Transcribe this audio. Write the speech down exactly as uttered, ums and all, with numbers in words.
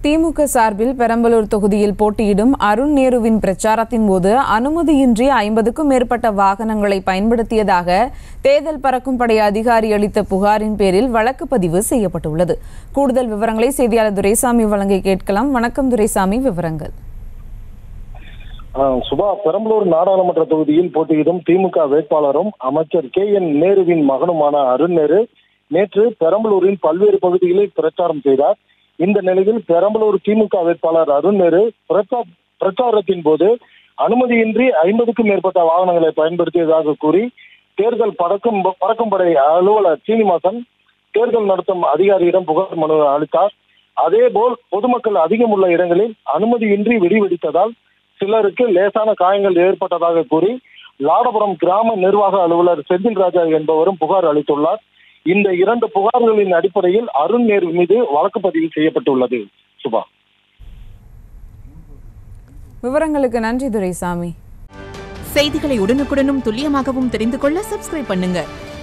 திமுக சார்பில் பெரம்பலூர் தொகுதியில் போட்டியிடும் அருண் நேருவின் பிரச்சாரத்தின் போது அனுமதியின்றி ஐம்பதுக்கும் மேற்பட்ட வாகனங்களை பயன்படுத்தியதாக தேர்தல் பறக்கும் படை அதிகாரி அளித்த புகாரின் பேரில் வழக்கு பதிவு செய்யப்பட்டுள்ளது. கூடுதல் விவரங்களை செய்தியாளர் துரைசாமி வழங்க கேட்கலாம். வணக்கம் துரைசாமி, விவரங்கள். சுபா, பெரம்பலூர் நாடாளுமன்ற தொகுதியில் போட்டியிடும் திமுக வேட்பாளரும் அமைச்சர் கே என் நேருவின் மகனுமான அருண் நேரு நேற்று பெரம்பலூரில் பல்வேறு பகுதிகளில் பிரச்சாரம் செய்தார். இந்த நிலையில் பெரம்பலூர் திமுக வேட்பாளர் அருண் நேரு பிரச்சாரத்தின் போது அனுமதியின்றி ஐம்பதுக்கும் மேற்பட்ட வாகனங்களை பயன்படுத்தியதாக கூறி தேர்தல் பறக்கும் பறக்கும் படை அலுவலர் சீனிவாசன் தேர்தல் நடத்தும் அதிகாரியிடம் புகார் மனு அளித்தார். அதேபோல் பொதுமக்கள் அதிகம் உள்ள இடங்களில் அனுமதியின்றி வெடி வெடித்ததால் சிலருக்கு லேசான காயங்கள் ஏற்பட்டதாக கூறி லாடபுரம் கிராம நிர்வாக அலுவலர் செந்தில் ராஜா என்பவரும் புகார் அளித்துள்ளார். இந்த இரண்டு புகார்களின் அடிப்படையில் அருண் நேரு மீது வழக்கு பதிவு செய்யப்பட்டுள்ளது. சுபா, விவரங்களுக்கு நன்றி துரைசாமி. செய்திகளை உடனுக்குடனும் துல்லியமாகவும் தெரிந்து கொள்ள சப்ஸ்கிரைப் பண்ணுங்க.